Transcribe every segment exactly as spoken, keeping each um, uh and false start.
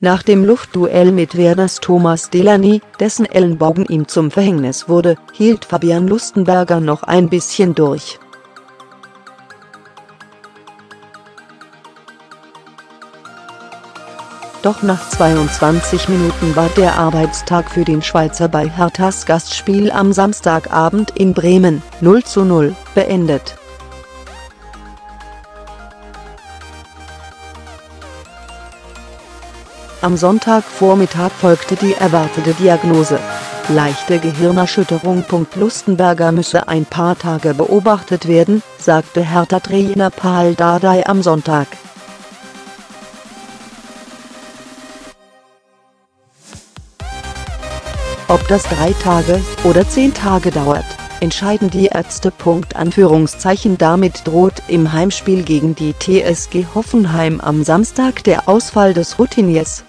Nach dem Luftduell mit Werders Thomas Delaney, dessen Ellenbogen ihm zum Verhängnis wurde, hielt Fabian Lustenberger noch ein bisschen durch. Doch nach zweiundzwanzig Minuten war der Arbeitstag für den Schweizer bei Herthas Gastspiel am Samstagabend in Bremen, null zu null, beendet. Am Sonntagvormittag folgte die erwartete Diagnose: leichte Gehirnerschütterung. Lustenberger müsse ein paar Tage beobachtet werden, sagte Hertha-Trainer Paul Dardai am Sonntag. Ob das drei Tage oder zehn Tage dauert, entscheiden die Ärzte. Damit droht im Heimspiel gegen die T S G Hoffenheim am Samstag der Ausfall des Routiniers.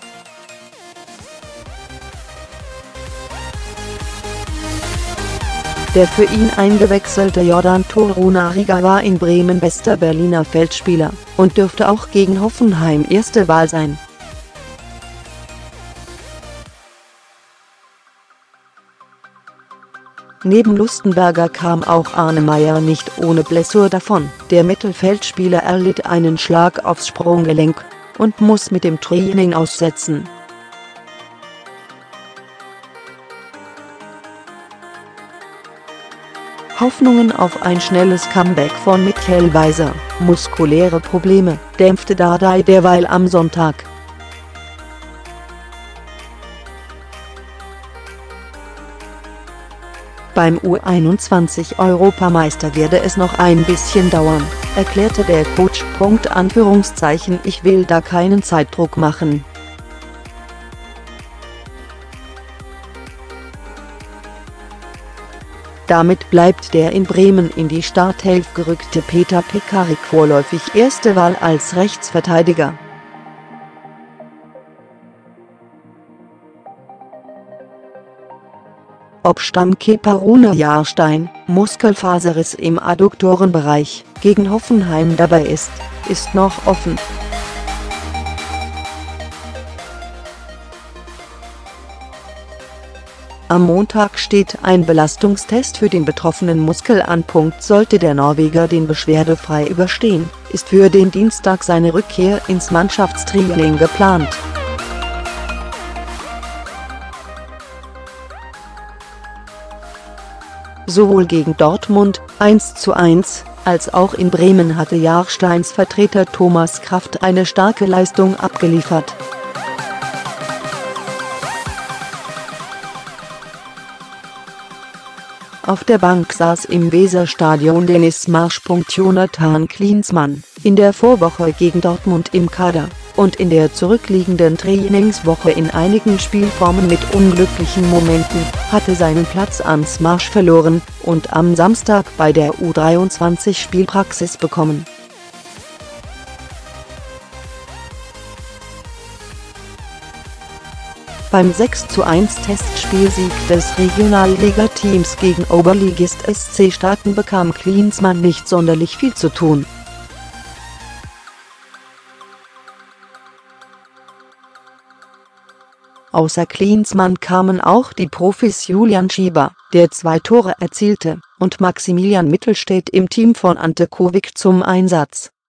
Der für ihn eingewechselte Jordan Torunariga war in Bremen bester Berliner Feldspieler und dürfte auch gegen Hoffenheim erste Wahl sein. Neben Lustenberger kam auch Arne Meyer nicht ohne Blessur davon. Der Mittelfeldspieler erlitt einen Schlag aufs Sprunggelenk und muss mit dem Training aussetzen. Hoffnungen auf ein schnelles Comeback von Michael Weiser, muskuläre Probleme, dämpfte Dardai derweil am Sonntag. Beim U einundzwanzig-Europameister werde es noch ein bisschen dauern, erklärte der Coach. Ich will da keinen Zeitdruck machen. Damit bleibt der in Bremen in die Startelf gerückte Peter Pekarik vorläufig erste Wahl als Rechtsverteidiger. Ob Stammkeeper Rune Jahrstein, Muskelfaserriss im Adduktorenbereich, gegen Hoffenheim dabei ist, ist noch offen. Am Montag steht ein Belastungstest für den betroffenen Muskel an. Sollte der Norweger den beschwerdefrei überstehen, ist für den Dienstag seine Rückkehr ins Mannschaftstraining geplant. Sowohl gegen Dortmund, eins zu eins, als auch in Bremen hatte Jahrsteins Vertreter Thomas Kraft eine starke Leistung abgeliefert. Auf der Bank saß im Weserstadion Dennis Marsch. Jonathan Klinsmann, in der Vorwoche gegen Dortmund im Kader und in der zurückliegenden Trainingswoche in einigen Spielformen mit unglücklichen Momenten, hatte seinen Platz ans Marsch verloren und am Samstag bei der U dreiundzwanzig Spielpraxis bekommen. Beim sechs zu eins Testspielsieg des Regionalligateams gegen Oberligist S C Staaten bekam Klinsmann nicht sonderlich viel zu tun. Außer Klinsmann kamen auch die Profis Julian Schieber, der zwei Tore erzielte, und Maximilian Mittelstädt im Team von Ante Kovic zum Einsatz.